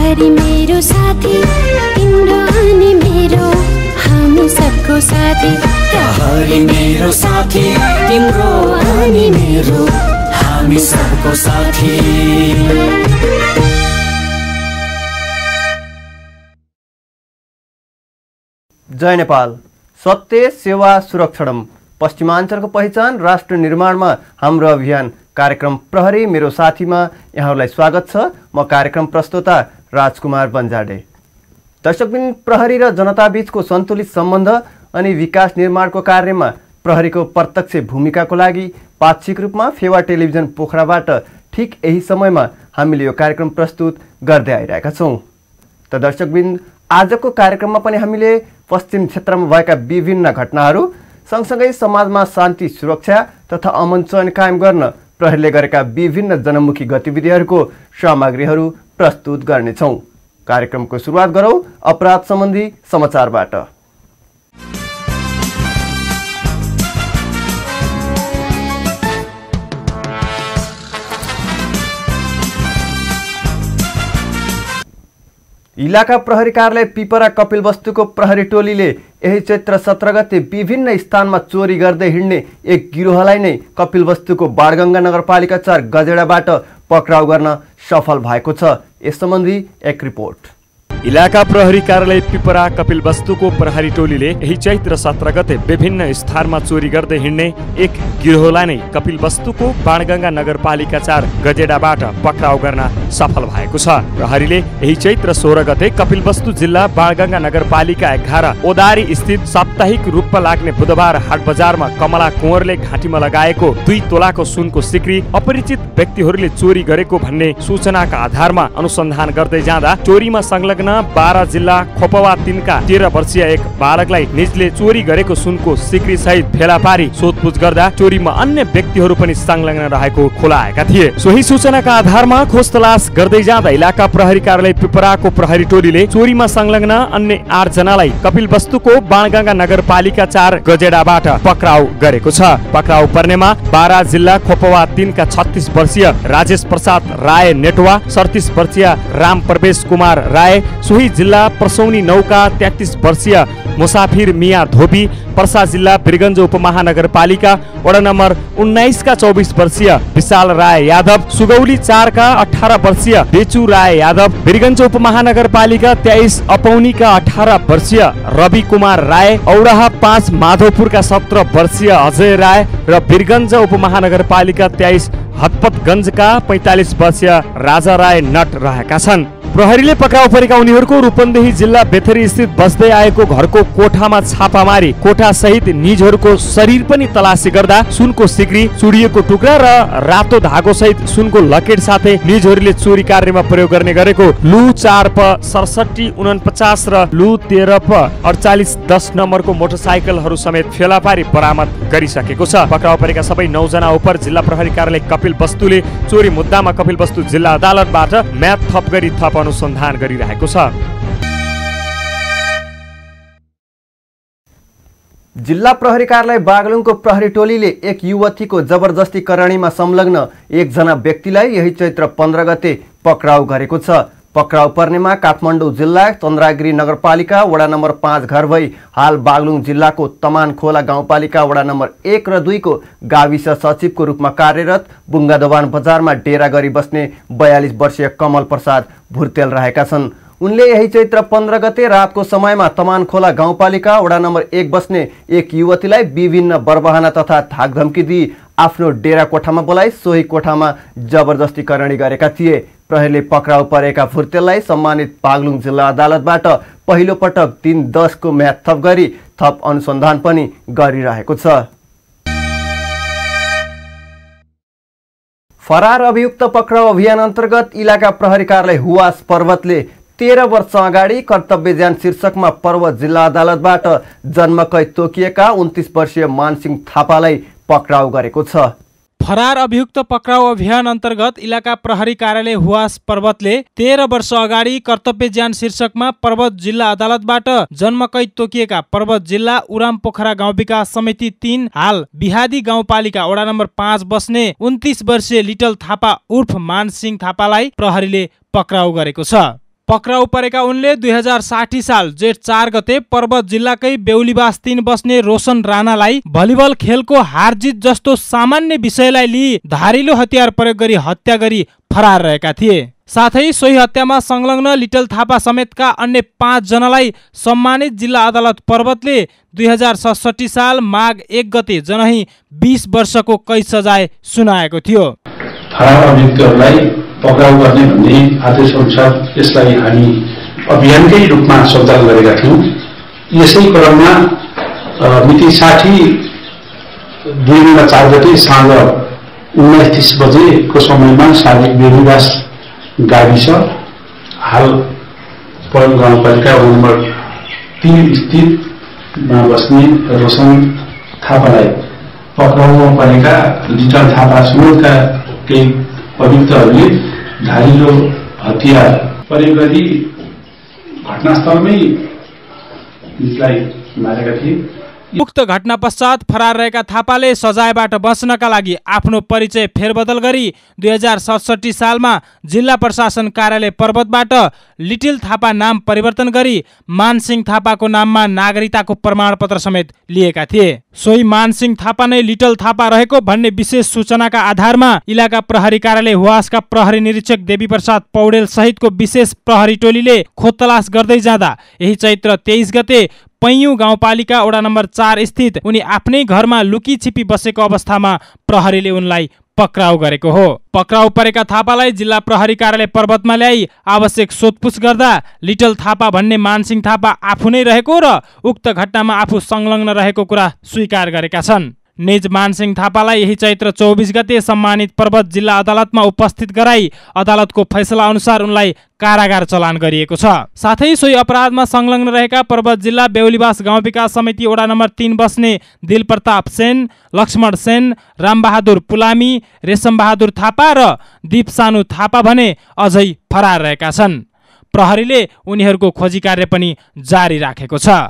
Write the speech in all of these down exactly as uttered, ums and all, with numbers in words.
प्रहरी मेरो साथी, तिम्रो अनि मेरो हामी सबको साथी। प्रहरी मेरो साथी, तिम्रो अनि मेरो हामी सबको साथी। जय नेपाल। सत्य सेवा सुरक्षणम, पश्चिमाञ्चलको पहिचान राष्ट्र निर्माणमा हाम्रो अभियान कार्यक्रम प्रहरी मेरो साथीमा यहाँहरूलाई स्वागत छ। म कार्यक्रम प्रस्तोता राजकुमार बन्जाडे। दर्शकबिन, प्रहरी र जनताबीचको सन्तुलित सम्बन्ध अनि विकास निर्माणको कार्यमा प्रहरीको प्रत्यक्ष भूमिकाको लागि पाक्षिक रूपमा फेवा टेलिभिजन पोखराबाट ठिक यही समयमा हामीले यो कार्यक्रम प्रस्तुत गर्दै आइरहेका छौँ। त दर्शकबिन, आजको कार्यक्रममा पनि हामीले पश्चिम क्षेत्रमा भएका विभिन्न घटनाहरू सँगसँगै समाजमा शान्ति सुरक्षा तथा अमन चयन कायम गर्न प्रहरीले गरेका विभिन्न जनमुखी गतिविधिहरूको सामग्रीहरू प्रस्तुत गर्नेछौँ। कार्यक्रमको सुरुवात गरौँ अपराध सम्बन्धी समाचारबाट। इलाका प्रहरी कार्यालय पिपरा कपिलवस्तुको प्रहरी टोलीले यही चैत्र सत्र गते विभिन्न स्थानमा चोरी गर्दै हिँड्ने एक गिरोहलाई नै कपिलवस्तुको बाणगङ्गा नगरपालिका चार गजेडाबाट पक्राउ गर्न सफल भएको छ। यस सम्बन्धी एक रिपोर्ट। इलाका प्रहरी कार्यालय पिपरा कपिलवस्तुको प्रहरी टोलीले यही चैत्र सत्र गते विभिन्न स्थानमा चोरी गर्दै हिँड्ने एक गिरोहलाई नै कपिलवस्तुको बाणगङ्गा नगरपालिका चार गजेडाबाट पक्राउ गर्न सफल भएको छ। प्रहरीले यही चैत्र सोह्र गते कपिलवस्तु जिल्ला बाणगङ्गा नगरपालिका एघार ओदारी स्थित साप्ताहिक रूपमा लाग्ने बुधबार हाट बजारमा कमला कुँवरले घाँटीमा लगाएको दुई तोलाको सुनको सिक्री अपरिचित व्यक्तिहरूले चोरी गरेको भन्ने सूचनाका आधारमा अनुसन्धान गर्दै जाँदा चोरीमा संलग्न बारा जिल्ला खोपवा तिनका तेह्र वर्षीय एक बालकलाई निजले चोरी गरेको सुनको सिक्री सहित फेला पारी सोधपुछ गर्दा चोरीमा अन्य व्यक्तिहरू पनि संलग्न रहेको खुलाएका थिए। सोही सूचनाका आधारमा खोज तलास गर्दै जाँदा इलाका प्रहरी कार्यालय पिपराको प्रहरी टोलीले चोरीमा संलग्न अन्य आठ जनालाई कपिलवस्तुको बाणगङ्गा नगरपालिका चार गजेडाबाट पक्राउ गरेको छ। पक्राउ पर्नेमा बारा जिल्ला खोपवा तिनका छत्तीस वर्षीय राजेश प्रसाद राय नेटवा, सडतिस वर्षीय राम प्रवेश कुमार राय, सोही जिल्ला प्रसौनी नौका तेत्तीस वर्षीय मुसाफिर मिया धोबी, पर्सा जिल्ला वीरगञ्ज उपमहानगरपालिका वडा नम्बर उन्नाइस का चौबीस वर्षीय विशाल राय यादव, सुगौली चार का अठारह वर्षीय बेचू राय यादव, वीरगञ्ज उपमहानगरपालिका तेईस अपौनी का अठारह वर्षीय रवि कुमार राय, औराहा पाँच माधवपुर का सत्रह वर्षीय अजय राय र वीरगञ्ज उपमहानगरपालिका तेईस हतपतगञ्ज का पैंतालीस वर्षीय राजा राय नट रहेका छन्। प्रहरीले पक्राउ परेका उनीहरूको रूपन्देही जिल्ला बेथरी स्थित बस्दै आएको घरको कोठामा छापा मारी कोठा सहित निजहरूको शरीर पनि तलासी गर्दा सुनको सिक्री, चुडिएको टुक्रा र रातो धागो सहित सुनको लकेट साथै निजहरूले चोरी कार्यमा प्रयोग गर्ने गरेको लु चार प सडसठी उनपचास र लु तेह्र प अडचालिस दस नम्बरको मोटरसाइकलहरू समेत फेला पारी बरामद गरिसकेको छ। पक्राउ परेका सबै नौ जना उपर जिल्ला प्रहरी कार्यालय कपिलवस्तुले चोरी मुद्दामा कपिलवस्तु जिल्ला अदालतबाट म्याद थप गरी थप अनुसन्धान गरिरहेको छ। जिल्ला प्रहरी कार्यालय बागलुङको प्रहरी टोलीले एक युवतीको जबरजस्ती करणीमा संलग्न एकजना व्यक्तिलाई यही चैत्र पन्ध्र गते पक्राउ गरेको छ। पक्राउ पर्नेमा काठमाडौँ जिल्ला चन्द्रागिरी नगरपालिका वडा नम्बर पाँच घर भई हाल बागलुङ जिल्लाको तमानखोला गाउँपालिका वडा नम्बर एक र दुईको गाविस सचिवको रूपमा कार्यरत बुङ्गादोबान बजारमा डेरा गरी बस्ने बयालिस वर्षीय कमल प्रसाद भुर्तेल रहेका छन्। उनले यही चैत्र पन्ध्र गते रातको समयमा तमानखोला गाउँपालिका वडा नम्बर एक बस्ने एक युवतीलाई विभिन्न बरबहाना तथा धाकधम्की दिई आफ्नो डेरा कोठामा बोलाई सोही कोठामा जबरजस्ती करणी गरेका थिए। प्रहरीले पक्राउ परेका भुर्तेललाई सम्मानित बागलुङ जिल्ला अदालतबाट पहिलो पटक तीन दस को म्याद थप गरी थप अनुसन्धान पनि गरिरहेको छ। फरार अभियुक्त पक्राउ अभियान अन्तर्गत इलाका प्रहरी कार्यालय हुवास पर्वतले तेह्र वर्ष अगाडि कर्तव्यज्यान शीर्षकमा पर्वत जिल्ला अदालतबाट जन्मकैद तोकिएका उन्तीस वर्षीय मानसिंह थापालाई पक्राउ गरेको छ। फरार अभियुक्त पक्राउ अभियान अन्तर्गत इलाका प्रहरी कार्यालय हुवास पर्वतले तेह्र वर्ष अगाडि कर्तव्यज्यान शीर्षकमा पर्वत जिल्ला अदालतबाट जन्मकैद तोकिएका पर्वत जिल्ला उराम पोखरा गाउँ विकास समिति तीन हाल बिहादी गाउँपालिका वडा नम्बर पाँच बस्ने उन्तीस वर्षीय लिटल थापा उर्फ मानसिंह थापालाई प्रहरीले पक्राउ गरेको छ। पक्राउ परेका उनले दुई हजार साठी साल जेठ चार गते पर्वत जिल्लाकै बेहुलीबास तीन बस्ने रोशन राणालाई भलिबल खेलको हारजित जस्तो सामान्य विषयलाई लिई धारिलो हतियार प्रयोग गरी हत्या गरी फरार रहेका थिए। साथै सोही हत्यामा संलग्न लिटल थापा समेतका अन्य पाँच जनालाई सम्मानित जिल्ला अदालत पर्वतले दुई हजार सडसठी साल माघ एक गते जनही बीस वर्षको कैद सजाय सुनाएको थियो। फरार अभियुक्तहरूलाई पक्राउ गर्ने भन्ने आदेश अनुसार यसलाई हामी अभियानकै रूपमा सञ्चालन गरेका थियौँ। यसै क्रममा मिति साठी दुई हजार चार गते साँझ उन्नाइस तीस बजेको समयमा सार्वजनिक बेहुलीबास गाविस हाल पवन गाउँपालिका वडा नम्बर तीन स्थितमा बस्ने रोशन थापालाई पक्राउमा परेका लिटल थापा समेतका केही अभियुक्तहरूले धारिलो हतियार प्रयोग गरी घटनास्थलमै उसलाई मारेका थिए। उक्त घटना पश्चात फरार रहेका थापाले सजायबाट बच्नका लागि आफ्नो परिचय फेरबदल गरी दुई हजार सडसठी सालमा जिल्ला प्रशासन कार्यालय पर्वतबाट लिटिल थापा नाम परिवर्तन गरी मानसिंह थापाको नाममा नागरिकताको प्रमाणपत्र समेत लिएका थिए। सोही मानसिंह थापा नै लिटल थापा रहेको भन्ने विशेष सूचनाका आधारमा इलाका प्रहरी कार्यालय हुवासका प्रहरी निरीक्षक देवी प्रसाद पौडेल सहितको विशेष प्रहरी टोलीले खोजतलास गर्दै जाँदा यही चैत्र तेइस गते पैयुँ गाउँपालिका वडा नम्बर चार स्थित उनी आफ्नै घरमा लुकी छिपी बसेको अवस्थामा प्रहरीले उनलाई पक्राउ गरेको हो। पक्राउ परेका थापालाई जिल्ला प्रहरी कार्यालय पर्वतमा ल्याई आवश्यक सोधपुछ गर्दा लिटल थापा भन्ने मानसिंह थापा आफू नै रहेको र उक्त घटनामा आफू संलग्न रहेको कुरा स्वीकार गरेका छन्। निज मानसिंह थापालाई यही चैत्र चौबिस गते सम्मानित पर्वत जिल्ला अदालतमा उपस्थित गराई अदालतको फैसला अनुसार उनलाई कारागार चलान गरिएको छ। साथै सोही अपराधमा संलग्न रहेका पर्वत जिल्ला बेहुलीबास गाउँ विकास समिति वडा नम्बर तीन बस्ने दिल प्रताप सेन, लक्ष्मण सेन, रामबहादुर पुलामी, रेशम बहादुर थापा र दीप सानु थापा भने अझै फरार रहेका छन्। प्रहरीले उनीहरूको खोजी कार्य पनि जारी राखेको छ।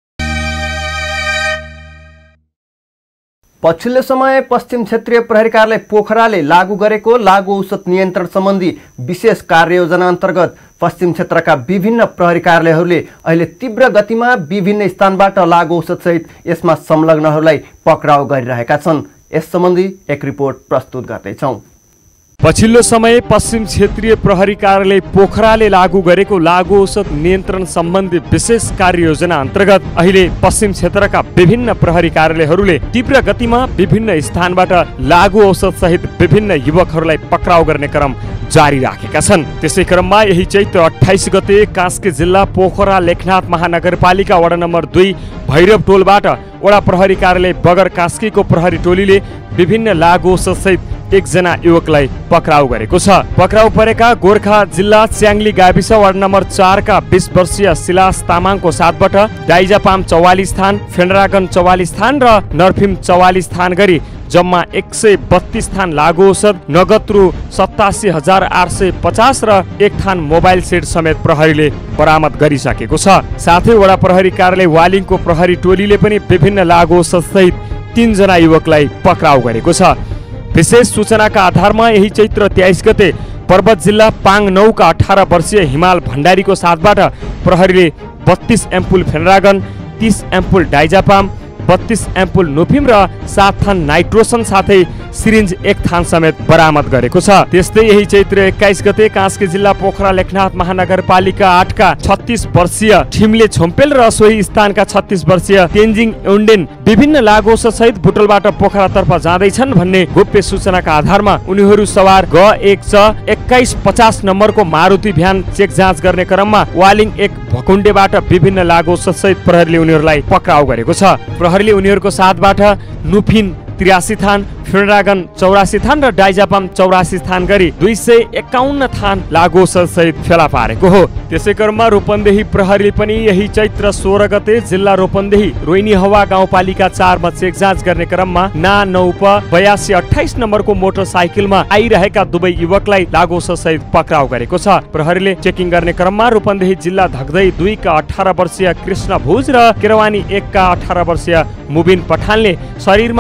पछिल्लो समय पश्चिम क्षेत्रीय प्रहरी कार्यालय पोखराले लागू गरेको लागु औषध नियन्त्रण सम्बन्धी विशेष कार्ययोजना अन्तर्गत पश्चिम क्षेत्रका विभिन्न प्रहरी कार्यालयहरूले अहिले तीव्र गतिमा विभिन्न स्थानबाट लागु औषध सहित यसमा संलग्नहरूलाई पक्राउ गरिरहेका छन्। यस सम्बन्धी एक रिपोर्ट प्रस्तुत गर्दैछौँ। पछिल्लो समय पश्चिम क्षेत्रीय प्रहरी कार्यालय पोखराले लागू गरेको लागु औषध नियन्त्रण सम्बन्धी विशेष कार्ययोजना अन्तर्गत अहिले पश्चिम क्षेत्रका विभिन्न प्रहरी कार्यालयहरूले तीव्र गतिमा विभिन्न स्थानबाट लागु औषध सहित विभिन्न युवकहरूलाई पक्राउ गर्ने क्रम जारी राखेका छन्। त्यसै क्रममा यही चैत्र अठाइस गते कास्की जिल्ला पोखरा लेखनाथ महानगरपालिका वडा नम्बर दुई भैरव टोलबाट वडा प्रहरी कार्यालय बगर कास्कीको प्रहरी टोलीले विभिन्न लागु औषध सहित एकजना युवकलाई पक्राउ गरेको छ। पक्राउ परेका गोर्खा जिल्ला च्याङ्ली गाविस वार्ड नम्बर चारका बीस वर्षीय सिलास तामाङको साथबाट डाइजापाम चौवालिस थान, फेन्ड्रागन चौवालिस थान र नर्फिम चौवालिस थान गरी जम्मा एक सय बत्तीस थान लागु औषध, नगद रु सतासी हजार आठ सय पचास र एक थान मोबाइल सेट समेत प्रहरीले बरामद गरिसकेको छ। साथै वडा प्रहरी कार्यालय वालिङको प्रहरी टोलीले पनि विभिन्न लागु औषध सहित तीनजना युवकलाई पक्राउ गरेको छ। विशेष सूचनाका आधारमा यही चैत्र तेइस गते पर्वत जिल्ला पाङ नौका अठार वर्षीय हिमाल भण्डारीको साथबाट प्रहरीले बत्तीस एम्पुल फेन्ड्रागन, तीस एम्पुल डाइजापाम, बत्तीस एम्पुल नोफिम र सात थान नाइट्रोसन साथै सिरिन्ज एक थान समेत बरामद गरेको छ। त्यस्तै यही चैत्र एक्काइस गते कास्की जिल्ला पोखरा लेखनाथ महानगरपालिका आठका छत्तीस वर्षीय ठिमले छोम्पेल र सोही स्थानका छत्तीस वर्षीय तेन्जिङ एउन्डेन विभिन्न लागु औषध सहित बुटोलबाट पोखरातर्फ जाँदैछन् भन्ने गोप्य सूचनाका आधारमा उनीहरू सवार ग एक च एक्काइस पचास नम्बरको मारुति भ्यान चेक जाँच गर्ने क्रममा वालिङ एक भकुण्डेबाट विभिन्न लागु औषध सहित प्रहरीले उनीहरूलाई पक्राउ गरेको छ। प्रहरीले उनीहरूको साथबाट नुफिन त्रियासी थान, फेन्ड्रागन चौरासी थान र डाइजापाम चौरासी थान गरी दुई सय एकाउन्न थान लागु औषध सहित फेला पारेको हो। त्यसै क्रममा रूपन्देही प्रहरीले पनि यही चैत्र सोह्र गते जिल्ला रूपन्देही रोइनी हवा गाउँपालिका चारमा चेक जाँच गर्ने क्रममा ना नौ प बयासी अठाइस नम्बरको मोटरसाइकलमा आइरहेका दुवै युवकलाई लागु औषध सहित पक्राउ गरेको छ। प्रहरीले चेकिङ गर्ने क्रममा रूपन्देही जिल्ला धगदै दुईका अठार वर्षीय कृष्ण भुज र केरवानी एकका अठार वर्षीय मुबिन पठानले शरीरमा बाँधी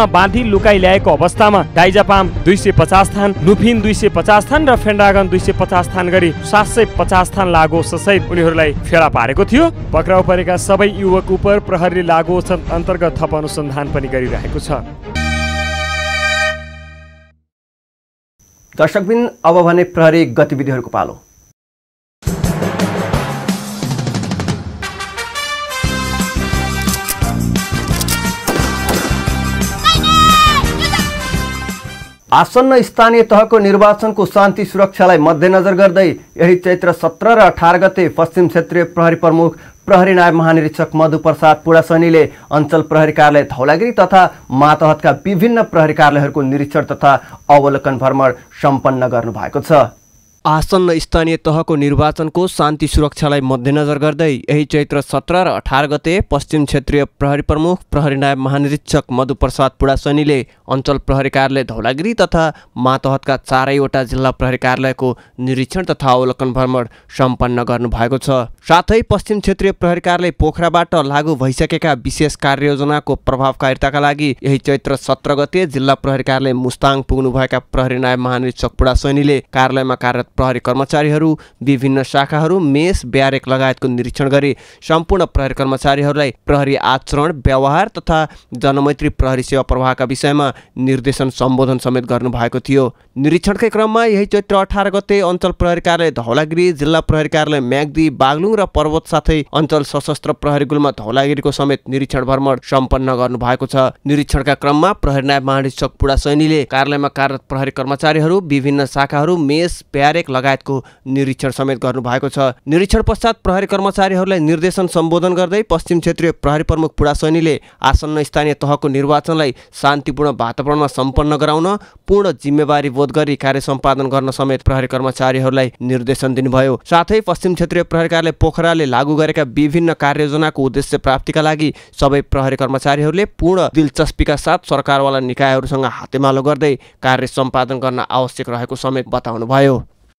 लुकाई ल्याएको अवस्थामा डाइजापाम दुई सय पचास थान, नुफिन दुई सय पचास थान र फेन्डागन दुई सय पचास थान गरी सात सय पचास थान लागु सहित उनीहरूलाई फेला पारेको थियो। पक्राउ परेका सबै युवक उप प्रहरीले लागु अन्तर्गत थप अनुसन्धान पनि गरिरहेको छ। दर्शकबिन अब भने प्रहरी गतिविधिहरूको पालो। आसन्न स्थानीय तहको निर्वाचनको शान्ति सुरक्षालाई मध्यनजर गर्दै यही चैत्र सत्र र अठार गते पश्चिम क्षेत्रीय प्रहरी प्रमुख प्रहरी नायब महानिरीक्षक मधु प्रसाद पुडासैनीले अञ्चल प्रहरी कार्यालय धौलागिरी तथा मातहतका विभिन्न प्रहरी कार्यालयहरूको निरीक्षण तथा अवलोकन भ्रमण सम्पन्न गर्नुभएको छ। आसन्न स्थानीय तहको निर्वाचनको शान्ति सुरक्षालाई मध्यनजर गर्दै यही चैत्र सत्र र अठार गते पश्चिम क्षेत्रीय प्रहरी प्रमुख प्रहरी नायब महानिरीक्षक मधु प्रसाद पुडासैनीले अञ्चल प्रहरी कार्यालय धौलागिरी तथा मातहतका चारैवटा जिल्ला प्रहरी कार्यालयको निरीक्षण तथा अवलोकन भ्रमण सम्पन्न गर्नुभएको छ। साथै पश्चिम क्षेत्रीय प्रहरी कार्यालय पोखराबाट लागू भइसकेका विशेष कार्ययोजनाको प्रभावकारिताका लागि यही चैत्र सत्र गते जिल्ला प्रहरी कार्यालय मुस्ताङ पुग्नुभएका प्रहरी नायब महानिरीक्षक पुडासैनीले कार्यालयमा कार्यरत प्रहरी कर्मचारीहरू, विभिन्न शाखाहरू, मेस, ब्यारेक लगायतको निरीक्षण गरी सम्पूर्ण प्रहरी कर्मचारीहरूलाई प्रहरी आचरण, व्यवहार तथा जनमैत्री प्रहरी सेवा प्रवाहका विषयमा निर्देशन सम्बोधन समेत गर्नुभएको थियो। निरीक्षणकै क्रममा यही चैत्र अठार गते अञ्चल प्रहरी कार्यालय धौलागिरी, जिल्ला प्रहरी कार्यालय म्याग्दी, बागलुङ र पर्वत साथै अञ्चल सशस्त्र प्रहरी गुल्मा धौलागिरीको समेत निरीक्षण भ्रमण सम्पन्न गर्नुभएको छ। निरीक्षणका क्रममा प्रहरी नायब महानिरीक्षक पुडासैनीले कार्यालयमा कार्यरत प्रहरी कर्मचारीहरू, विभिन्न शाखाहरू, मेस, ब्यारेक लगायतको निरीक्षण समेत गर्नुभएको छ। निरीक्षण पश्चात प्रहरी कर्मचारीहरूलाई निर्देशन सम्बोधन गर्दै पश्चिम क्षेत्रीय प्रहरी प्रमुख पुडासैनीले आसन्न स्थानीय तहको निर्वाचनलाई शान्तिपूर्ण वातावरणमा सम्पन्न गराउन पूर्ण जिम्मेवारी बोध गरी कार्य सम्पादन गर्न समेत प्रहरी कर्मचारीहरूलाई निर्देशन दिनुभयो। साथै पश्चिम क्षेत्रीय प्रहरी कार्यालय पोखराले लागू गरेका विभिन्न कार्ययोजनाको उद्देश्य प्राप्तिका लागि सबै प्रहरी कर्मचारीहरूले पूर्ण दिलचस्पीका साथ सरकारवाला निकायहरूसँग हातेमालो गर्दै कार्य सम्पादन गर्न आवश्यक रहेको समेत बताउनुभयो।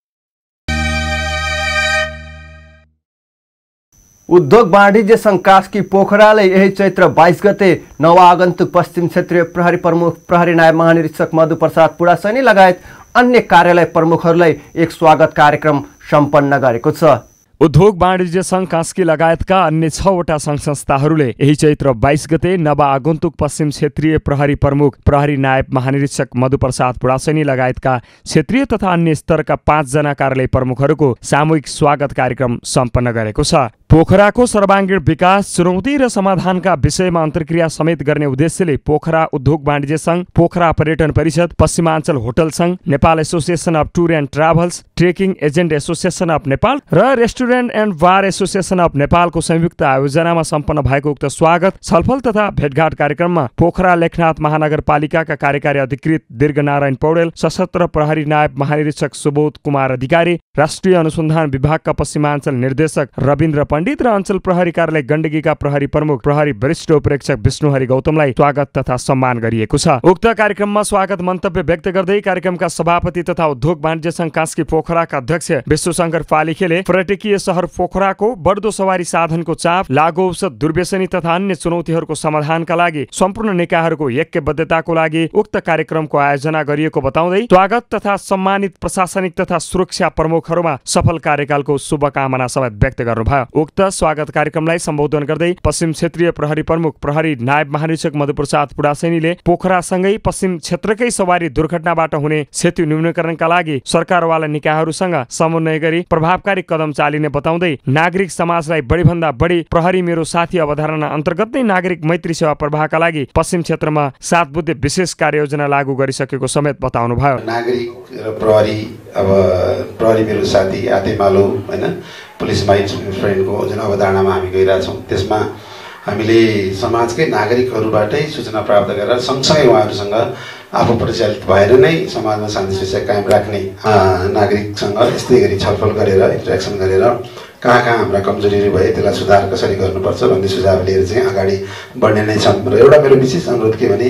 उद्योग वाणिज्य संघ कास्की पोखराले यही चैत्र बाइस गते नवआगन्तुक पश्चिम क्षेत्रीय प्रहरी प्रमुख प्रहरी नायब महानिरीक्षक मधु प्रसाद पुडासैनी लगायत अन्य कार्यालय प्रमुखहरूलाई एक स्वागत कार्यक्रम सम्पन्न गरेको छ। उद्योग वाणिज्य संघ कास्की लगायतका अन्य छवटा संघ संस्थाहरूले यही चैत्र बाइस गते नवआगन्तुक पश्चिम क्षेत्रीय प्रहरी प्रमुख प्रहरी नायब महानिरीक्षक मधु प्रसाद पुडासैनी लगायतका क्षेत्रीय तथा अन्य स्तरका पाँचजना कार्यालय प्रमुखहरूको सामूहिक स्वागत कार्यक्रम सम्पन्न गरेको छ। पोखराको सर्वाङ्गीण विकास, चुनौती र समाधानका विषयमा अन्तर्क्रिया समेत गर्ने उद्देश्यले पोखरा उद्योग वाणिज्य संघ, पोखरा पर्यटन परिषद, पश्चिमाञ्चल होटल संघ, Nepal association of tour and travels, trekking agent association of Nepal र restaurant and bar association of नेपालको संयुक्त आयोजनामा सम्पन्न भएको उक्त स्वागत, छलफल तथा भेटघाट कार्यक्रममा पोखरा लेखनाथ महानगरपालिकाका कार्यकारी अधिकृत दीर्घनारायण पौडेल, सशस्त्र प्रहरी नायब महानिरीक्षक सुबोध कुमार अधिकारी, राष्ट्रिय अनुसन्धान विभागका पश्चिमाञ्चल निर्देशक रविन्द्र पण्डित र अञ्चल प्रहरी कार्यालय गण्डकीका प्रहरी प्रमुख प्रहरी वरिष्ठ उपरीक्षक विष्णुहरि गौतमलाई स्वागत तथा सम्मान गरिएको छ। उक्त कार्यक्रममा स्वागत मन्तव्य व्यक्त गर्दै कार्यक्रमका सभापति तथा उद्योग वाणिज्य संघ कास्की पोखराका अध्यक्ष विश्वशंकर पालिखेले पर्यटकीय सहर पोखराको बढ्दो सवारी साधनको चाप, लागु औषध, दुर्व्यसनी तथा अन्य चुनौतीहरूको समाधानका लागि सम्पूर्ण निकायहरूको ऐक्यबद्धताको लागि उक्त कार्यक्रमको आयोजना गरिएको बताउँदै स्वागत तथा सम्मानित प्रशासनिक तथा सुरक्षा प्रमुखहरूमा सफल कार्यकालको शुभकामना समेत व्यक्त गर्नुभयो। उक्त स्वागत कार्यक्रमलाई सम्बोधन गर्दै पश्चिम क्षेत्रीय प्रहरी प्रमुख प्रहरी नायब महानिरीक्षक मधु प्रसाद पुडासैनीले पोखरासँगै पश्चिम क्षेत्रकै सवारी दुर्घटनाबाट हुने क्षति न्यूनीकरणका लागि सरकारवाला निकायहरूसँग समन्वय गरी प्रभावकारी कदम चालिने बताउँदै नागरिक समाजलाई बढीभन्दा बढी प्रहरी मेरो साथी अवधारणा अन्तर्गत नै नागरिक मैत्री सेवा प्रवाहका लागि पश्चिम क्षेत्रमा सात बुद्धे विशेष कार्ययोजना लागू गरिसकेको समेत बताउनुभयो। नागरिक र प्रहरी, अब प्रहरी मेरो साथी, हातेमालो, हैन, पुलिस माइ फ्रेन्डको जुन अवधारणामा हामी गइरहेछौँ त्यसमा हामीले समाजकै नागरिकहरूबाटै सूचना प्राप्त गरेर सँगसँगै उहाँहरूसँग आफू परिचालित भएर नै समाजमा शान्ति सुरक्षा कायम राख्ने नागरिकसँग यस्तै गरी छलफल गरेर इन्टरेक्सन गरेर कहाँ कहाँ हाम्रा कमजोरीहरू भए त्यसलाई सुधार कसरी गर्नुपर्छ भन्ने सुझाव लिएर चाहिँ अगाडि बढ्ने नै छन्। र एउटा मेरो विशेष अनुरोध के भने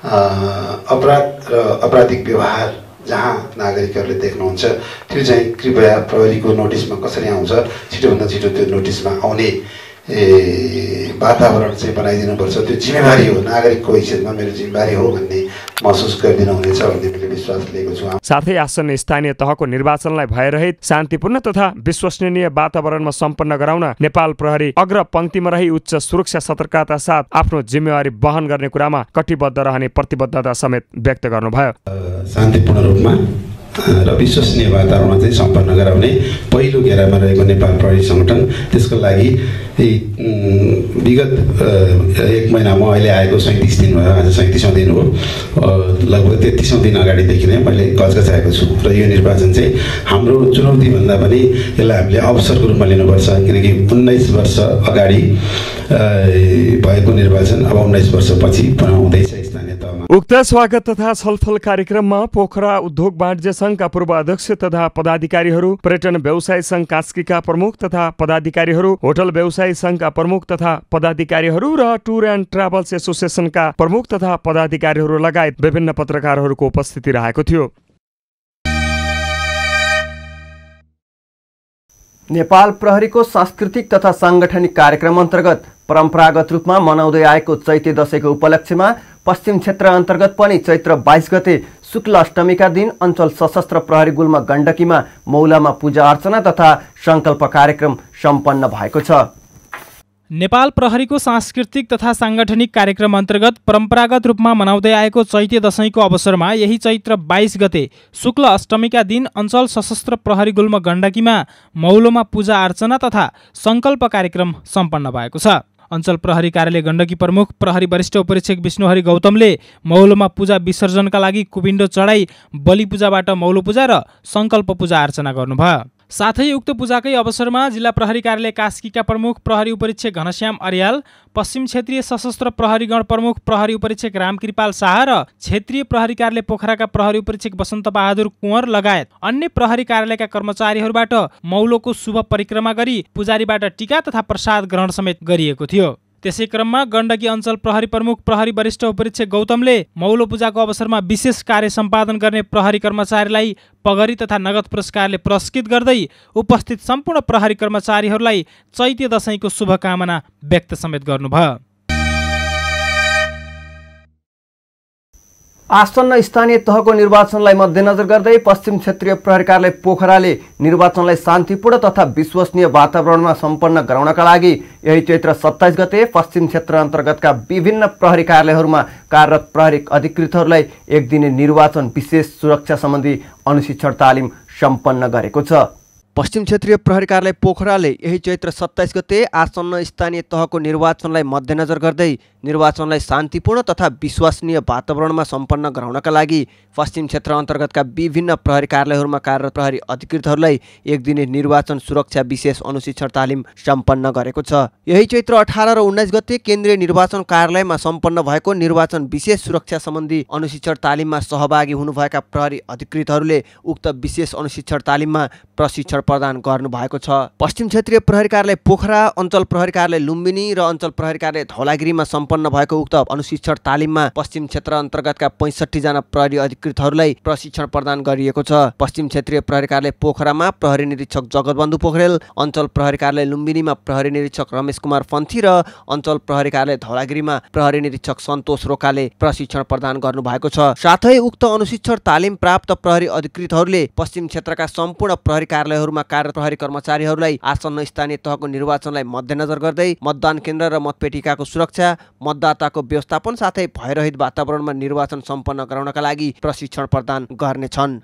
अपराध र अपराधिक व्यवहार जहाँ नागरिकहरूले देख्नुहुन्छ त्यो चाहिँ कृपया प्रहरीको नोटिसमा कसरी आउँछ, छिटोभन्दा छिटो त्यो नोटिसमा आउने ए वातावरण चाहिँ बनाइदिनुपर्छ। त्यो जिम्मेवारी हो, नागरिकको हैसियतमा मेरो जिम्मेवारी हो भन्ने महसुस गरिदिनु हुनेछ भन्ने मैले विश्वास लिएको छु। साथै आसन्न स्थानीय तहको निर्वाचनलाई भयरहित शान्तिपूर्ण तथा विश्वसनीय वातावरणमा सम्पन्न गराउन नेपाल प्रहरी अग्रपङ्क्तिमा रही उच्च सुरक्षा सतर्कता साथ आफ्नो जिम्मेवारी वहन गर्ने कुरामा कटिबद्ध रहने प्रतिबद्धता समेत व्यक्त गर्नुभयो। शान्तिपूर्ण रूपमा र विश्वसनीय वातावरणमा चाहिँ सम्पन्न गराउने पहिलो घेरामा रहेको नेपाल प्रहरी सङ्गठन, त्यसको लागि विगत एक महिनामा अहिले आएको सैँतिस दिन भयो, आज सैँतिसौँ दिन हो, लगभग तेत्तिसौँ दिन अगाडिदेखि नै मैले गजगजाएको छु र यो निर्वाचन चाहिँ हाम्रो चुनौतीभन्दा पनि यसलाई हामीले अवसरको रूपमा लिनुपर्छ, किनकि उन्नाइस वर्ष अगाडि भएको निर्वाचन अब उन्नाइस वर्षपछि हुँदैछ स्थानीय तहमा। उक्त स्वागत तथा छलफल कार्यक्रममा पोखरा उद्योग वाणिज्य सङ्घका पूर्व अध्यक्ष तथा पदाधिकारीहरू, पर्यटन व्यवसाय सङ्घ कास्कीका प्रमुख तथा पदाधिकारीहरू, होटल व्यवसाय सङ्घका प्रमुख तथा पदाधिकारीहरू र टुर एन्ड ट्राभल्स एसोसिएसनका प्रमुख तथा पदाधिकारीहरू लगायत विभिन्न पत्रकारहरूको उपस्थिति रहेको थियो। नेपाल प्रहरीको सांस्कृतिक तथा साङ्गठनिक कार्यक्रम अन्तर्गत परम्परागत रूपमा मनाउँदै आएको चैते दशैंको उपलक्ष्यमा पश्चिम क्षेत्र अन्तर्गत पनि चैत्र बाइस गते शुक्ल अष्टमीका दिन अञ्चल सशस्त्र प्रहरी गुल्म गण्डकीमा मौलामा पूजा अर्चना तथा संकल्प कार्यक्रम सम्पन्न भएको छ। नेपाल प्रहरीको सांस्कृतिक तथा साङ्गठनिक कार्यक्रम अन्तर्गत परम्परागत रूपमा मनाउँदै आएको चैते दशैंको अवसरमा यही चैत्र बाइस गते शुक्ल अष्टमीका दिन अञ्चल सशस्त्र प्रहरी गुल्म गण्डकीमा मौलोमा पूजा अर्चना तथा संकल्प कार्यक्रम सम्पन्न भएको छ। अञ्चल प्रहरी कार्यालय गण्डकी प्रमुख प्रहरी वरिष्ठ उपरीक्षक विष्णुहरि गौतमले मौलोमा पूजा विसर्जनका लागि कुपिण्डो चढाई बलि पूजाबाट मौलो पूजा र संकल्प पूजा अर्चना गर्नुभयो। साथै उक्त पूजाकै अवसरमा जिल्ला प्रहरी कार्यालय कास्कीका प्रमुख प्रहरी उपरीक्षक घनश्याम अर्याल, पश्चिम क्षेत्रीय सशस्त्र प्रहरी गण प्रमुख प्रहरी उपरीक्षक रामकृपाल शाह र क्षेत्रीय प्रहरी कार्यालय पोखराका प्रहरी उपरीक्षक वसन्त बहादुर कुँवर लगायत अन्य प्रहरी कार्यालयका कर्मचारीहरूबाट मौलोको शुभ परिक्रमा गरी पुजारीबाट टीका तथा प्रसाद ग्रहण समेत गरिएको थियो। त्यसै क्रममा गण्डकी अञ्चल प्रहरी प्रमुख प्रहरी वरिष्ठ उपरीक्षक गौतमले मौलो पूजाको अवसरमा विशेष कार्य सम्पादन गर्ने प्रहरी कर्मचारीलाई पगरी तथा नगद पुरस्कारले पुरस्कृत गर्दै उपस्थित सम्पूर्ण प्रहरी कर्मचारीहरूलाई चैते दशैंको शुभकामना व्यक्त समेत गर्नुभयो। आसन्न स्थानीय तहको निर्वाचनलाई मध्यनजर गर्दै पश्चिम क्षेत्रीय प्रहरी कार्यालय पोखराले निर्वाचनलाई शान्तिपूर्ण तथा विश्वसनीय वातावरणमा सम्पन्न गराउनका लागि यही चैत्र सत्ताइस गते पश्चिम क्षेत्र अन्तर्गतका विभिन्न प्रहरी कार्यालयहरूमा कार्यरत प्रहरी अधिकृतहरूलाई एक दिने निर्वाचन विशेष सुरक्षा सम्बन्धी अनुशिक्षण तालिम सम्पन्न गरेको छ। पश्चिम क्षेत्रीय प्रहरी कार्यालय पोखराले यही चैत्र सत्ताइस गते आसन्न स्थानीय तहको निर्वाचनलाई मध्यनजर गर्दै निर्वाचनलाई शान्तिपूर्ण तथा विश्वसनीय वातावरणमा सम्पन्न गराउनका लागि पश्चिम क्षेत्र अन्तर्गतका विभिन्न प्रहरी कार्यालयहरूमा कार्यरत प्रहरी अधिकृतहरूलाई एक दिने निर्वाचन सुरक्षा विशेष अनुशिक्षण तालिम सम्पन्न गरेको छ। यही चैत्र अठार र उन्नाइस गते केन्द्रीय निर्वाचन कार्यालयमा सम्पन्न भएको निर्वाचन विशेष सुरक्षा सम्बन्धी अनुशिक्षण तालिममा सहभागी हुनुभएका प्रहरी अधिकृतहरूले उक्त विशेष अनुशिक्षण तालिममा प्रशिक्षण प्रदान गर्नुभएको छ। पश्चिम क्षेत्रीय प्रहरी कार्यालय पोखरा, अञ्चल प्रहरी कार्यालय लुम्बिनी र अञ्चल प्रहरी कार्यालय धौलागिरीमा सम्पन्न भएको उक्त अनुशिक्षण तालिममा पश्चिम क्षेत्र अन्तर्गतका पैँसठी जना प्रहरी अधिकृतहरूलाई प्रशिक्षण प्रदान गरिएको छ। पश्चिम क्षेत्रीय प्रहरी कार्यालय पोखरामा प्रहरी निरीक्षक जगतबन्धु पोखरेल, अञ्चल प्रहरी कार्यालय लुम्बिनीमा प्रहरी निरीक्षक रमेश कुमार फन्थी र अञ्चल प्रहरी कार्यालय धौलागिरीमा प्रहरी निरीक्षक सन्तोष रोकाले प्रशिक्षण प्रदान गर्नुभएको छ। साथै उक्त अनुशिक्षण तालिम प्राप्त प्रहरी अधिकृतहरूले पश्चिम क्षेत्रका सम्पूर्ण प्रहरी कार्यालयहरूमा कार्यरत प्रहरी कर्मचारीहरूलाई आसन्न स्थानीय तहको निर्वाचनलाई मध्यनजर गर्दै मतदान केन्द्र र मतपेटिकाको सुरक्षा, मतदाताको व्यवस्थापन साथै भयरहित वातावरणमा निर्वाचन सम्पन्न गराउनका लागि प्रशिक्षण प्रदान गर्नेछन्।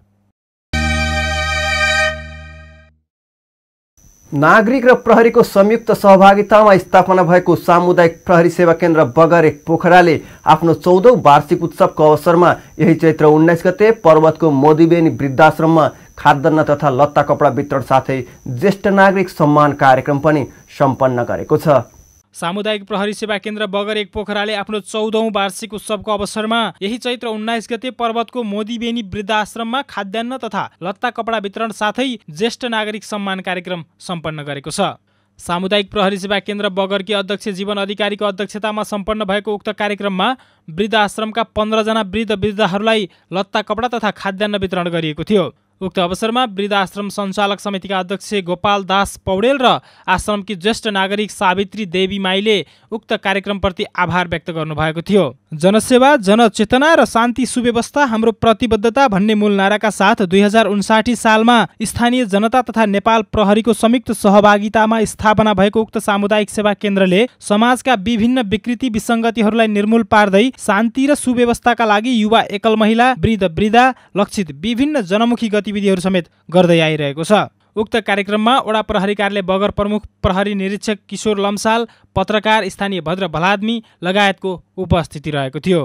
नागरिक र प्रहरीको संयुक्त सहभागितामा स्थापना भएको सामुदायिक प्रहरी सेवा केन्द्र बगर एक पोखराले आफ्नो चौधौं वार्षिक उत्सवको अवसरमा यही चैत्र उन्नाइस गते पर्वतको मोदीबेनी वृद्धाश्रममा खाद्यान्न तथा लत्ता कपडा वितरण साथै ज्येष्ठ नागरिक सम्मान कार्यक्रम पनि सम्पन्न गरेको छ। सामुदायिक प्रहरी सेवा केन्द्र बगर एक पोखराले आफ्नो चौधौं वार्षिक उत्सवको अवसरमा यही चैत्र उन्नाइस गते पर्वतको मोदीबेनी वृद्धाश्रममा खाद्यान्न तथा लत्ता कपडा वितरण साथै ज्येष्ठ नागरिक सम्मान कार्यक्रम सम्पन्न गरेको छ। सामुदायिक प्रहरी सेवा केन्द्र बगरकी अध्यक्ष जीवन अधिकारीको अध्यक्षतामा सम्पन्न भएको उक्त कार्यक्रममा वृद्धाश्रमका पन्ध्र जना वृद्ध वृद्धाहरूलाई लत्ता कपडा तथा खाद्यान्न वितरण गरिएको थियो। उक्त अवसरमा वृद्धाश्रम सञ्चालक समितिका अध्यक्ष गोपाल दास पौडेल र आश्रमकी ज्येष्ठ नागरिक सावित्री देवी माईले उक्त कार्यक्रमप्रति आभार व्यक्त गर्नुभएको थियो। जनसेवा, जनचेतना र शान्ति सुव्यवस्था हाम्रो प्रतिबद्धता भन्ने मूल नाराका साथ दुई हजार उन्साठी सालमा स्थानीय जनता तथा नेपाल प्रहरीको संयुक्त सहभागितामा स्थापना भएको उक्त सामुदायिक सेवा केन्द्रले समाजका विभिन्न विकृति विसङ्गतिहरूलाई निर्मूल पार्दै शान्ति र सुव्यवस्थाका लागि युवा, एकल महिला, वृद्ध वृद्धा लक्षित विभिन्न जनमुखी गतिविधिहरू समेत गर्दै आइरहेको छ। उक्त कार्यक्रममा वडा प्रहरी कार्यालय बगर प्रमुख प्रहरी निरीक्षक किशोर लम्साल, पत्रकार स्थानीय भद्र भलादमी लगायतको उपस्थिति रहेको थियो।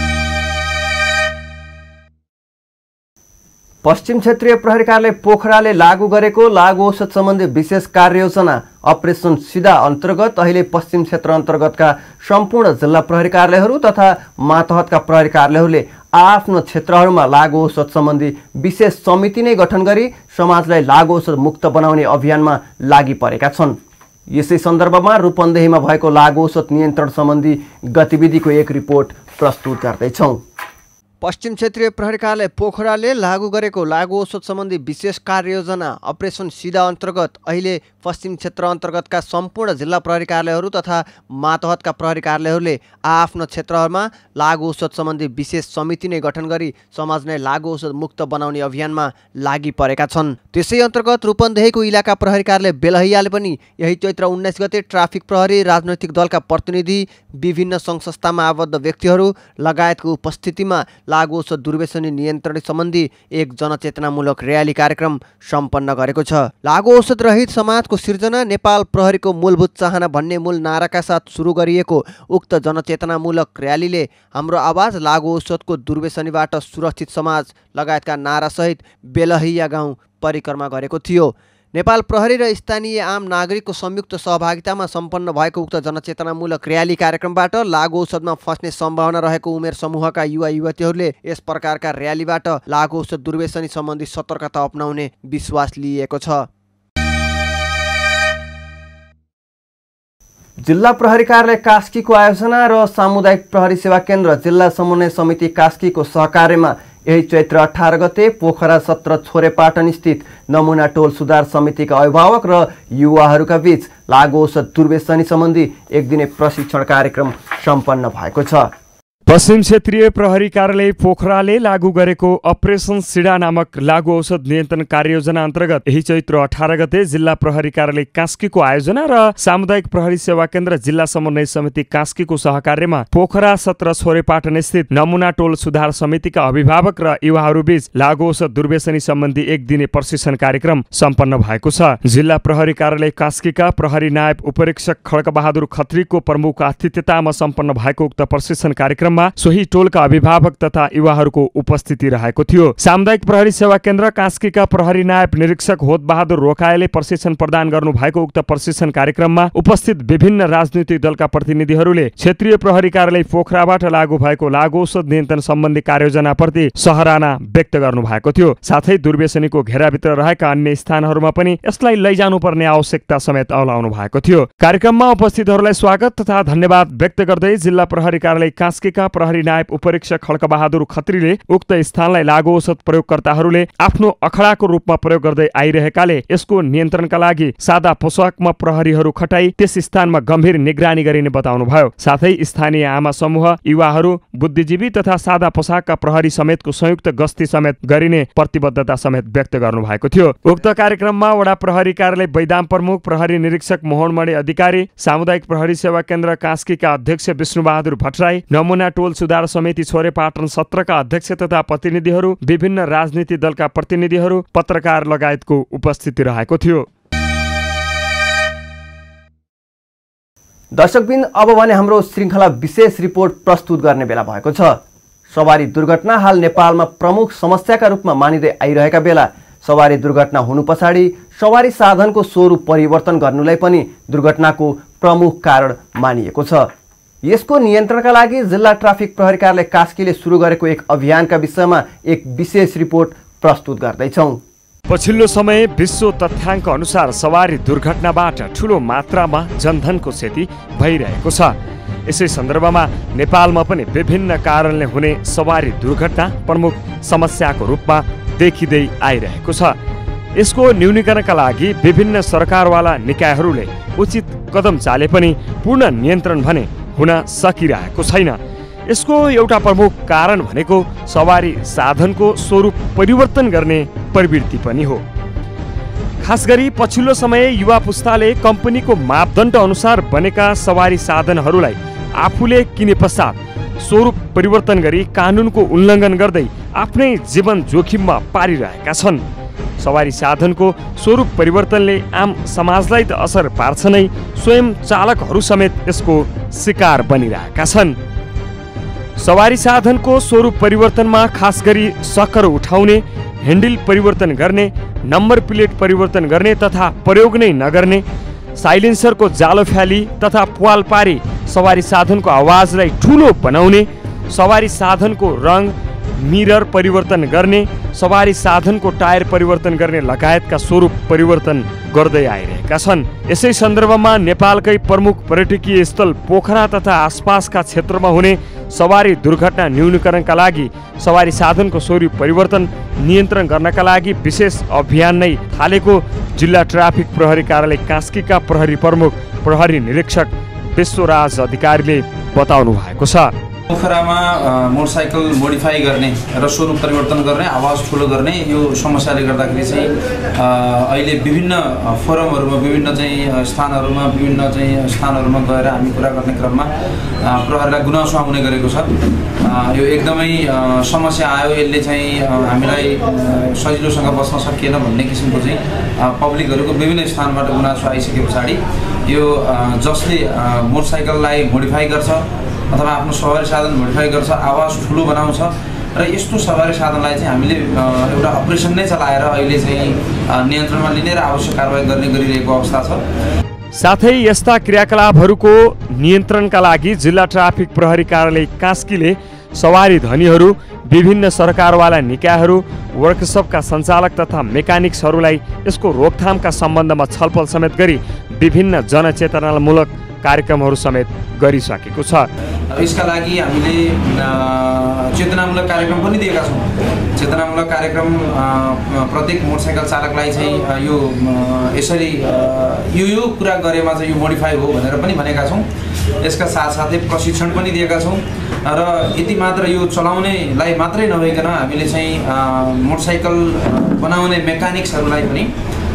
पश्चिम क्षेत्रीय प्रहरी कार्यालय पोखराले लागू गरेको लागु औषध सम्बन्धी विशेष कार्ययोजना अपरेसन सिधा अन्तर्गत अहिले पश्चिम क्षेत्र अन्तर्गतका सम्पूर्ण जिल्ला प्रहरी कार्यालयहरू तथा मातहतका प्रहरी कार्यालयहरूले आफ्नो क्षेत्रहरूमा लागु औषध सम्बन्धी विशेष समिति नै गठन गरी समाजलाई लागु औषध मुक्त बनाउने अभियानमा लागि परेका छन्। यसै सन्दर्भमा रूपन्देहीमा भएको लागु औषध नियन्त्रण सम्बन्धी गतिविधिको एक रिपोर्ट प्रस्तुत गर्दैछौँ। पश्चिम क्षेत्रीय प्रहरी कार्यालय पोखराले लागू गरेको लागु औषध सम्बन्धी विशेष कार्ययोजना अपरेसन सिधा अन्तर्गत अहिले पश्चिम क्षेत्र अन्तर्गतका सम्पूर्ण जिल्ला प्रहरी कार्यालयहरू तथा मातहतका प्रहरी कार्यालयहरूले आफ्नो क्षेत्रहरूमा लागु औषध सम्बन्धी विशेष समिति नै गठन गरी समाजलाई लागु औषध मुक्त बनाउने अभियानमा लागि परेका छन्। त्यसै अन्तर्गत रूपन्देहीको इलाका प्रहरी कार्यालय बेलहैयाले पनि यही चैत्र उन्नाइस गते ट्राफिक प्रहरी, राजनैतिक दलका प्रतिनिधि, विभिन्न सङ्घ संस्थामा आबद्ध व्यक्तिहरू लगायतको उपस्थितिमा लागु औषध दुर्व्यसनी नियन्त्रण सम्बन्धी एक जनचेतनामूलक र्याली कार्यक्रम सम्पन्न गरेको छ। लागु औषध रहित समाजको सिर्जना नेपाल प्रहरीको मूलभूत चाहना भन्ने मूल नाराका साथ सुरु गरिएको उक्त जनचेतनामूलक र्यालीले हाम्रो आवाज लागु औषधको दुर्व्यसनीबाट सुरक्षित समाज लगायतका नारासहित बेलहैया गाउँ परिक्रमा गरेको थियो। नेपाल प्रहरी र स्थानीय आम नागरिकको संयुक्त सहभागितामा सम्पन्न भएको उक्त जनचेतनामूलक र्याली कार्यक्रमबाट लागु औषधमा फस्ने सम्भावना रहेको उमेर समूहका युवा युवतीहरूले यस प्रकारका र्यालीबाट लागु औषध दुर्व्यसनी सम्बन्धी सतर्कता अपनाउने विश्वास लिएको छ। जिल्ला प्रहरी कार्यालय कास्कीको आयोजना र सामुदायिक प्रहरी सेवा केन्द्र जिल्ला समन्वय समिति कास्कीको सहकार्यमा यही चैत्र अठार गते पोखरा सत्र छोरेपाटन स्थित नमुना टोल सुधार समितिका अभिभावक र युवाहरूका बीच लागु औषध दुर्व्यसनी सम्बन्धी एक दिने प्रशिक्षण कार्यक्रम सम्पन्न भएको छ। पश्चिम क्षेत्रीय प्रहरी कार्यालय पोखराले लागू गरेको अपरेसन सिडा नामक लागु औषध नियन्त्रण कार्ययोजना अन्तर्गत यही चैत्र अठार गते जिल्ला प्रहरी कार्यालय कास्कीको आयोजना र सामुदायिक प्रहरी सेवा केन्द्र जिल्ला समन्वय समिति कास्कीको सहकार्यमा पोखरा सत्र छोरेपाटन स्थित नमुना टोल सुधार समितिका अभिभावक र युवाहरूबीच लागु औषध दुर्व्यसनी सम्बन्धी एक दिने प्रशिक्षण कार्यक्रम सम्पन्न भएको छ। जिल्ला प्रहरी कार्यालय कास्कीका प्रहरी नायब उपरीक्षक खड्कबहादुर खत्रीको प्रमुख आतिथ्यतामा सम्पन्न भएको उक्त प्रशिक्षण कार्यक्रम सोही टोलका अभिभावक तथा युवाहरूको उपस्थिति रहेको थियो। सामुदायिक प्रहरी सेवा केन्द्र कास्कीका प्रहरी नायब निरीक्षक होत बहादुर रोकाएले प्रशिक्षण प्रदान गर्नु भएको उक्त प्रशिक्षण कार्यक्रममा उपस्थित विभिन्न राजनीतिक दलका प्रतिनिधिहरूले क्षेत्रीय प्रहरी कार्यालय पोखराबाट लागू भएको लागु औषध नियन्त्रण सम्बन्धी कार्ययोजनाप्रति सराहना व्यक्त गर्नु भएको थियो। साथै दुर्व्यसनीको घेराभित्र रहेका अन्य स्थानहरूमा पनि यसलाई लैजानुपर्ने आवश्यकता समेत औलाउनु भएको थियो। कार्यक्रममा उपस्थितहरूलाई स्वागत तथा धन्यवाद व्यक्त गर्दै जिल्ला प्रहरी कार्यालय कास्कीका प्रहरी नायब उपरीक्षक खड्कबहादुर खत्रीले उक्त स्थानलाई लागु औषध प्रयोगकर्ताहरूले आफ्नो अखडाको रूपमा प्रयोग गर्दै आइरहेकाले यसको नियन्त्रणका लागि सादा पोसाकमा प्रहरीहरू खटाई त्यस स्थानमा गम्भीर निगरानी गरिने बताउनुभयो। साथै स्थानीय आमा समूह, युवाहरू, बुद्धिजीवी तथा सादा पोसाकका प्रहरी समेतको संयुक्त गस्ती समेत गरिने प्रतिबद्धता समेत व्यक्त गर्नुभएको थियो। उक्त कार्यक्रममा वडा प्रहरी कार्यालय बैदाम प्रमुख प्रहरी निरीक्षक मोहनमणि अधिकारी, सामुदायिक प्रहरी सेवा केन्द्र कास्कीका अध्यक्ष विष्णुबहादुर भट्टराई, नमुना टोल सुधार समिति छोरेपाटन सत्रका अध्यक्ष तथा प्रतिनिधिहरू, विभिन्न राजनीतिक दलका प्रतिनिधिहरू, पत्रकार लगायतको उपस्थिति रहेको थियो। दर्शकबिन अब भने हाम्रो श्रृङ्खला विशेष रिपोर्ट प्रस्तुत गर्ने बेला भएको छ। सवारी दुर्घटना हाल नेपालमा प्रमुख समस्याका रूपमा मानिँदै आइरहेका बेला सवारी दुर्घटना हुनु पछाडि सवारी साधनको स्वरूप परिवर्तन गर्नुलाई पनि दुर्घटनाको प्रमुख कारण मानिएको छ। यसको नियन्त्रणका लागि जिल्ला ट्राफिक प्रहरी कार्यालय कास्कीले सुरु गरेको एक अभियानका विषयमा एक विशेष रिपोर्ट प्रस्तुत गर्दैछौँ। पछिल्लो समय विश्व तथ्याङ्क अनुसार सवारी दुर्घटनाबाट ठूलो मात्रामा जनधनको क्षति भइरहेको छ। यसै सन्दर्भमा नेपालमा पनि विभिन्न कारणले हुने सवारी दुर्घटना प्रमुख समस्याको रूपमा देखिँदै आइरहेको छ। यसको न्यूनीकरणका लागि विभिन्न सरकारवाला निकायहरूले उचित कदम चाले पनि पूर्ण नियन्त्रण भने हुन सकिरहेको छैन। यसको एउटा प्रमुख कारण भनेको सवारी साधनको स्वरूप परिवर्तन गर्ने प्रवृत्ति पनि हो। खास गरी पछिल्लो समय युवा पुस्ताले कम्पनीको मापदण्ड अनुसार बनेका सवारी साधनहरूलाई आफूले किने पश्चात स्वरूप परिवर्तन गरी कानुनको उल्लङ्घन गर्दै आफ्नै जीवन जोखिममा पारिरहेका छन्। सवारी साधनको स्वरूप परिवर्तनले आम समाजलाई त असर पार्छ नै, स्वयं चालकहरू समेत यसको शिकार बनिरहेका छन्। सवारी साधनको स्वरूप परिवर्तनमा खास गरी सक्कर उठाउने, ह्यान्डल परिवर्तन गर्ने, नम्बर प्लेट परिवर्तन गर्ने तथा प्रयोग नै नगर्ने, साइलेन्सरको जालो फ्याली तथा पुवाल पारी सवारी साधनको आवाजलाई ठुलो बनाउने, सवारी साधनको रङ मिरर परिवर्तन गर्ने, सवारी साधनको टायर परिवर्तन गर्ने लगायतका स्वरूप परिवर्तन गर्दै आइरहेका छन्। यसै सन्दर्भमा नेपालकै प्रमुख पर्यटकीय स्थल पोखरा तथा आसपासका क्षेत्रमा हुने सवारी दुर्घटना न्यूनीकरणका लागि सवारी साधनको स्वरूप परिवर्तन नियन्त्रण गर्नका लागि विशेष अभियान नै थालेको जिल्ला ट्राफिक प्रहरी कार्यालय कास्कीका प्रहरी प्रमुख प्रहरी निरीक्षक विश्वराज अधिकारीले बताउनु भएको छ। पोखरामा मोटरसाइकल मोडिफाई गर्ने र स्वरूप परिवर्तन गर्ने, आवाज ठुलो गर्ने यो समस्याले गर्दाखेरि चाहिँ अहिले विभिन्न फोरमहरूमा, विभिन्न चाहिँ स्थानहरूमा विभिन्न चाहिँ स्थानहरूमा गएर हामी कुरा गर्ने क्रममा प्रहरीलाई गुनासो आउने गरेको छ। यो एकदमै समस्या आयो, यसले चाहिँ हामीलाई सजिलोसँग बस्न सकिएन भन्ने किसिमको चाहिँ पब्लिकहरूको विभिन्न स्थानबाट गुनासो आइसके पछाडि यो जसले मोटरसाइकललाई मोडिफाई गर्छ अथवा आफ्नो सवारी साधन मोडिफाई गर्छ, आवाज ठुलो बनाउँछ र यस्तो सवारी साधनलाई चाहिँ हामीले एउटा अपरेसन नै चलाएर अहिले चाहिँ नियन्त्रणमा लिने र आवश्यक कारबाही गर्ने गरिरहेको अवस्था छ। साथै यस्ता क्रियाकलापहरूको नियन्त्रणका लागि जिल्ला ट्राफिक प्रहरी कार्यालय कास्कीले सवारी धनीहरू, विभिन्न सरकारवाला निकायहरू, वर्कसपका सञ्चालक तथा मेकानिक्सहरूलाई यसको रोकथामका सम्बन्धमा छलफल समेत गरी विभिन्न जनचेतनामूलक कार्यक्रमहरू समेत गरिसकेको छ। यसका लागि हामीले चेतनामूलक कार्यक्रम पनि दिएका छौँ। चेतनामूलक कार्यक्रम प्रत्येक मोटरसाइकल चालकलाई चाहिँ यो यसरी यो यो कुरा गरेमा चाहिँ यो मोडिफाई हो भनेर पनि भनेका छौँ। यसका साथसाथै प्रशिक्षण पनि दिएका छौँ र यति मात्र यो चलाउनेलाई मात्रै नभइकन हामीले चाहिँ मोटरसाइकल बनाउने मेकानिक्सहरूलाई पनि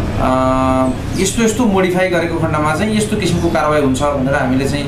यस्तो यस्तो मोडिफाई गरेको खण्डमा चाहिँ यस्तो किसिमको कारबाही हुन्छ भनेर हामीले चाहिँ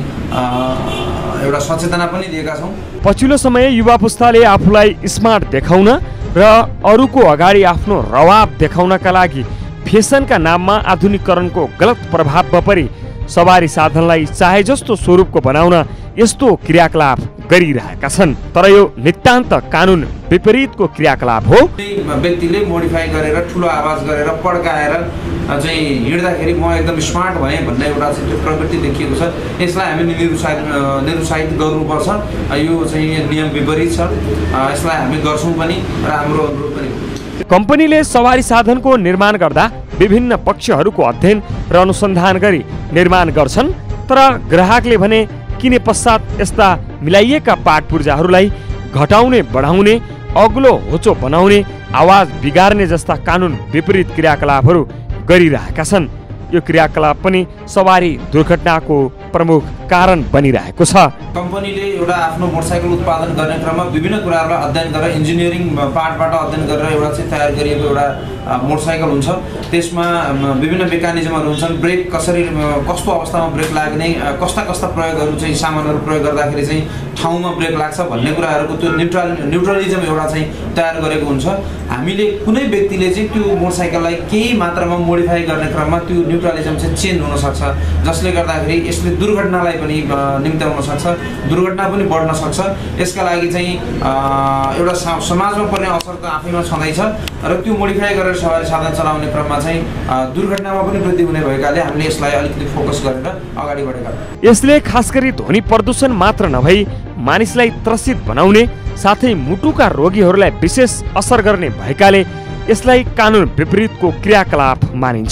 एउटा सचेतना पनि दिएका छौँ। पछिल्लो समय युवा पुस्ताले आफूलाई स्मार्ट देखाउन र अरूको अगाडि आफ्नो रवाब देखाउनका लागि फेसनका नाममा आधुनिकीकरणको गलत प्रभाव बपरी सवारी साधनलाई चाहे जस्तो स्वरूपको बनाउन यस्तो क्रियाकलाप गरिरहेका छन्। तर यो नितान्त कानुन विपरीतको क्रियाकलाप हो। व्यक्तिले मोडिफाई गरेर ठुलो आवाज गरेर पड्काएर चाहिँ हिँड्दाखेरि म एकदम स्मार्ट भएँ भन्ने एउटा चाहिँ त्यो प्रवृत्ति देखिएको छ। यसलाई हामीले निरुत्साहित निरुत्साहित गर्नुपर्छ। यो चाहिँ नियम विपरीत छ, यसलाई हामी गर्छौँ पनि र हाम्रो अनुरोध पनि। कम्पनीले सवारी साधनको निर्माण गर्दा विभिन्न पक्षहरूको अध्ययन र अनुसन्धान गरी निर्माण गर्छन्, तर ग्राहकले भने किने पश्चात यस्ता मिलाइएका पाट पूर्जाहरूलाई घटाउने, बढाउने, अग्लो होचो बनाउने, आवाज बिगार्ने जस्ता कानुन विपरीत क्रियाकलापहरू गरिरहेका छन्। यो क्रियाकलाप पनि सवारी दुर्घटनाको प्रमुख कारण बनिरहेको छ। कम्पनीले एउटा आफ्नो मोटरसाइकल उत्पादन गर्ने क्रममा विभिन्न कुराहरूलाई अध्ययन गरेर इन्जिनियरिङ पार्टबाट अध्ययन गरेर एउटा चाहिँ तयार गरिएको एउटा मोटरसाइकल हुन्छ। त्यसमा विभिन्न मेकानिजमहरू हुन्छन्। ब्रेक कसरी कस्तो अवस्थामा ब्रेक लाग्ने, कस्ता कस्ता प्रयोगहरू चाहिँ सामानहरू प्रयोग गर्दाखेरि चाहिँ ठाउँमा ब्रेक लाग्छ भन्ने कुराहरूको त्यो न्युट्रल न्युट्रलिजम एउटा चाहिँ तयार गरेको हुन्छ। हामीले कुनै व्यक्तिले चाहिँ त्यो मोटरसाइकललाई केही मात्रामा मोडिफाई गर्ने क्रममा त्यो न्युट्रलिजम चाहिँ चेन्ज हुनसक्छ, जसले गर्दाखेरि यसले दुर्घटनालाई पनि निम्त्याउन सक्छ, दुर्घटना पनि बढ्न सक्छ। यसका लागि चाहिँ एउटा समाजमा पर्ने असर त आफैमा छँदैछ र त्यो मोडिफाई गरेर सवारी साधन चलाउने क्रममा चाहिँ दुर्घटनामा पनि वृद्धि हुने भएकाले हामीले यसलाई अलिकति फोकस गरेर अगाडि बढेका। यसले खास गरी ध्वनि प्रदूषण मात्र नभई मानिसलाई त्रसित बनाउने साथै मुटुका रोगीहरूलाई विशेष असर गर्ने भएकाले यसलाई कानुन विपरीतको क्रियाकलाप मानिन्छ।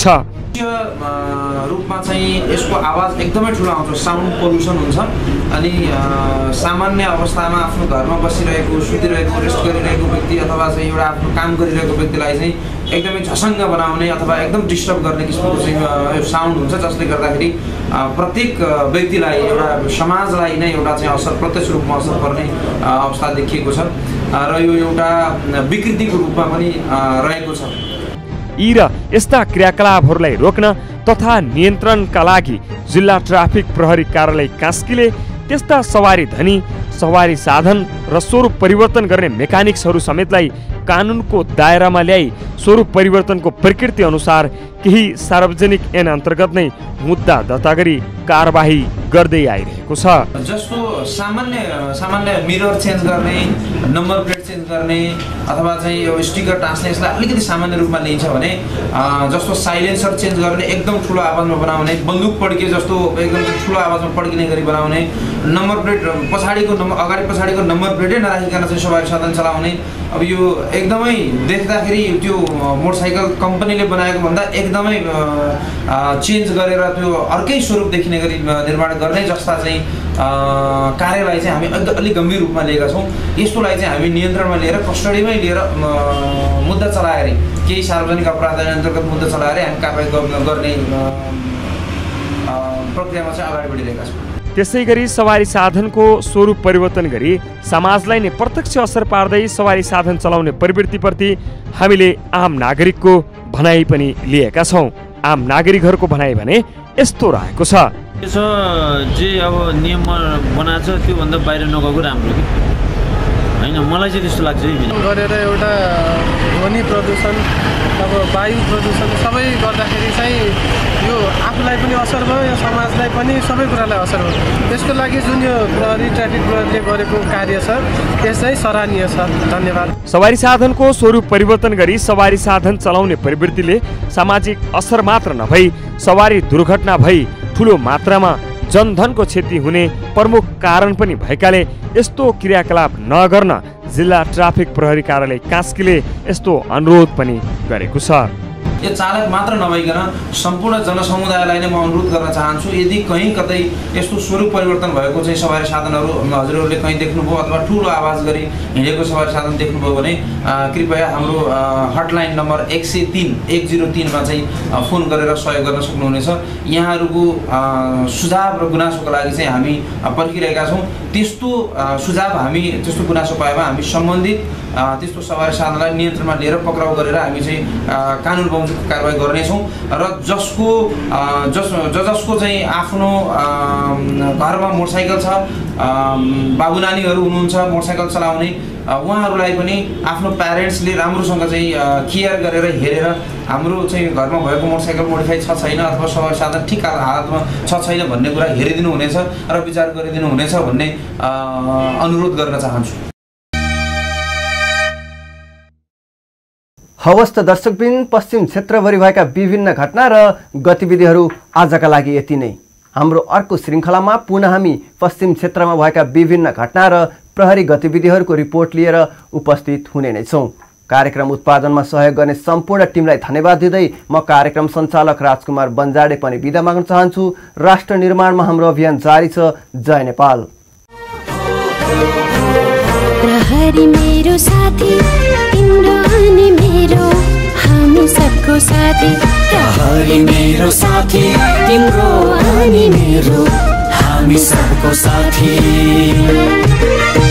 रूपमा चाहिँ यसको आवाज एकदमै ठुलो आउँछ, साउन्ड पोल्युसन हुन्छ। अनि सामान्य अवस्थामा आफ्नो घरमा बसिरहेको, सुतिरहेको, रेस्ट गरिरहेको व्यक्ति अथवा चाहिँ एउटा आफ्नो काम गरिरहेको व्यक्तिलाई चाहिँ एकदमै झसङ्ग बनाउने अथवा एकदम डिस्टर्ब गर्ने किसिमको चाहिँ साउन्ड हुन्छ, जसले गर्दाखेरि प्रत्येक व्यक्तिलाई, एउटा समाजलाई नै एउटा चाहिँ असर, प्रत्यक्ष रूपमा असर पर्ने अवस्था देखिएको छ र यो एउटा विकृतिको रूपमा पनि रहेको छ। यी र यस्ता क्रियाकलापहरूलाई रोक्न तथा नियन्त्रणका लागि जिल्ला ट्राफिक प्रहरी कार्यालय कास्कीले त्यस्ता सवारी धनी, सवारी साधन र स्वरूप परिवर्तन गर्ने मेकानिक्सहरू समेतलाई कानुनको दायरामा ल्याई स्वरूप परिवर्तनको प्रकृति अनुसार केही सार्वजनिक ऐन अन्तर्गत नै मुद्दा दर्ता गरी कारबाही गर्दै आइरहेको छ। जस्तो सामान्य सामान्य मिरर चेन्ज गर्ने, नम्बर प्लेट चेन्ज गर्ने अथवा चाहिँ यो स्टिकर टाँस्ने, यसलाई अलिकति सामान्य रूपमा लिइन्छ भने जस्तो साइलेन्सर चेन्ज गर्ने, एकदम ठुलो आवाजमा बनाउने, बन्दुक पड्के जस्तो एकदम ठुलो आवाजमा पड्किने गरी बनाउने, नम्बर प्लेट पछाडिको नम्बर अगाडि पछाडिको नम्बर प्लेटै नराखिकन चाहिँ सवारी साधन चलाउने। अब यो एकदमै देख्दाखेरि त्यो मोटरसाइकल कम्पनीले बनाएको भन्दा एकदमै चेन्ज गरेर त्यो अर्कै स्वरूप देखिने गरी निर्माण गर्ने जस्ता चाहिँ कार्यलाई चाहिँ हामी अलिक गम्भीर रूपमा लिएका छौँ। यसकोलाई चाहिँ हामी नियन्त्रणमा लिएर, कस्टडीमै लिएर मुद्दा चलाएर, केही सार्वजनिक अपराध अन्तर्गत मुद्दा चलाएर हामी कारबाही गर्ने प्रक्रियामा चाहिँ अगाडि बढिरहेका छौँ। त्यसै गरी सवारी साधनको स्वरूप परिवर्तन गरी समाजलाई नै प्रत्यक्ष असर पार्दै सवारी साधन चलाउने प्रवृत्तिप्रति हामीले आम नागरिकको भनाइ पनि लिएका छौँ। आम नागरिकहरूको भनाइ भने यस्तो रहेको छ। जे अब नियम बनाएको छ त्योभन्दा बाहिर नगएको राम्रो कि होइन, मलाई चाहिँ त्यस्तो लाग्छ। गरेर एउटा ध्वनि प्रदूषण, अब वायु प्रदूषण सबै गर्दाखेरि चाहिँ यो आफूलाई पनि असर भयो, यो समाजलाई पनि, सबै कुरालाई असर भयो। त्यसको लागि जुन यो प्रहरी ट्राफिक प्रहरीले गरेको कार्य छ त्यस चाहिँ सराहनीय छ। धन्यवाद। सवारी साधनको स्वरूप परिवर्तन गरी सवारी साधन चलाउने प्रवृत्तिले सामाजिक असर मात्र नभई सवारी दुर्घटना भई ठुलो मात्रामा जनधनको क्षति हुने प्रमुख कारण पनि भएकाले यस्तो क्रियाकलाप नगर्न जिल्ला ट्राफिक प्रहरी कार्यालय कास्कीले यस्तो अनुरोध पनि गरेको छ। यो चालक मात्र नभइकन सम्पूर्ण जनसमुदायलाई नै म अनुरोध गर्न चाहन्छु, यदि कहीँ कतै यस्तो स्वरूप परिवर्तन भएको चाहिँ सवारी साधनहरू हजुरहरूले कहीँ देख्नुभयो अथवा ठुलो आवाज गरी हिँडेको सवारी साधन देख्नुभयो भने कृपया हाम्रो हटलाइन नम्बर एक सय तिन एक जिरो तिनमा चाहिँ फोन गरेर सहयोग गर्न सक्नुहुनेछ। यहाँहरूको सुझाव र गुनासोको लागि चाहिँ हामी पर्खिरहेका छौँ। त्यस्तो सुझाव हामी, त्यस्तो गुनासो पाएमा हामी सम्बन्धित त्यस्तो सवारी साधनलाई नियन्त्रणमा लिएर पक्राउ गरेर हामी चाहिँ कानुन बमोजिमको कारबाही गर्नेछौँ। र जसको जस ज जसको चाहिँ आफ्नो घरमा मोटरसाइकल छ, बाबु नानीहरू हुनुहुन्छ मोटरसाइकल चलाउने, उहाँहरूलाई पनि आफ्नो प्यारेन्ट्सले राम्रोसँग चाहिँ केयर गरेर हेरेर हाम्रो चाहिँ घरमा भएको मोटरसाइकल मोडिफाई छ छैन अथवा सवारी साधन ठिक हालतमा छ छैन भन्ने कुरा हेरिदिनु हुनेछ र विचार गरिदिनु हुनेछ भन्ने अनुरोध गर्न चाहन्छु। हवस् त दर्शकबिन, पश्चिम क्षेत्रभरि भएका विभिन्न घटना र गतिविधिहरू आजका लागि यति नै। हाम्रो अर्को श्रृङ्खलामा पुनः हामी पश्चिम क्षेत्रमा भएका विभिन्न घटना र प्रहरी गतिविधिहरूको रिपोर्ट लिएर उपस्थित हुने नै छौँ। कार्यक्रम उत्पादनमा सहयोग गर्ने सम्पूर्ण टिमलाई धन्यवाद दिँदै म कार्यक्रम सञ्चालक राजकुमार बन्जाडे पनि बिदा माग्न चाहन्छु। राष्ट्र निर्माणमा हाम्रो अभियान जारी छ। जय नेपाल। प्रहरी मेरो साथी, तिम्रो अनि मेरो, हामी सबको साथी। प्रहरी मेरो साथी, तिम्रो अनि मेरो, हामी सबको साथी।